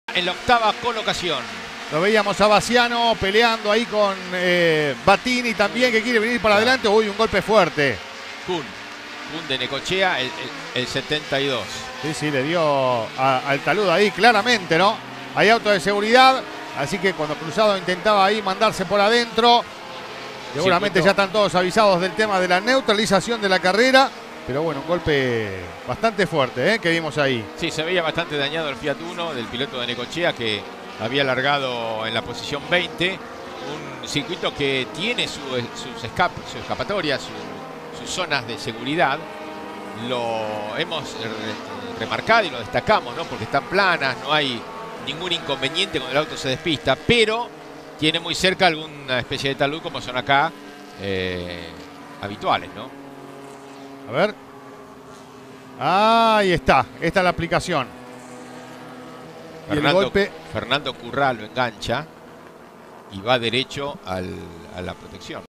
En la octava colocación. Lo veíamos a Baciano peleando ahí con Battini también, que quiere venir para adelante. Uy, un golpe fuerte. Kun de Necochea, el 72. Sí, le dio al taludo ahí claramente, ¿no? Hay auto de seguridad, así que cuando Cruzado intentaba ahí mandarse por adentro, seguramente ya están todos avisados del tema de la neutralización de la carrera. Pero bueno, un golpe bastante fuerte, que vimos ahí. Sí, se veía bastante dañado el Fiat Uno del piloto de Necochea, que había largado en la posición 20. Un circuito que tiene sus escapatorias, sus zonas de seguridad. Lo hemos remarcado y lo destacamos, ¿no? Porque están planas, no hay ningún inconveniente cuando el auto se despista, pero tiene muy cerca alguna especie de talud como son acá habituales, ¿no? A ver. Ahí está. Esta es la aplicación. Y el golpe. Fernando Currá lo engancha y va derecho a la protección.